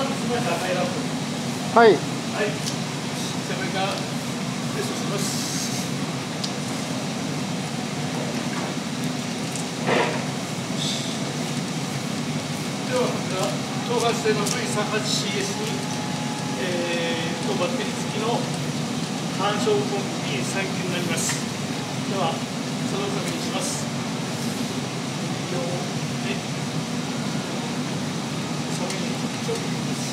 はい。 背中テストします。ではこちら東華製の V38CS に、バッテリー付きの干渉ポンプに3機になります。では作動確認します。サビにちょっと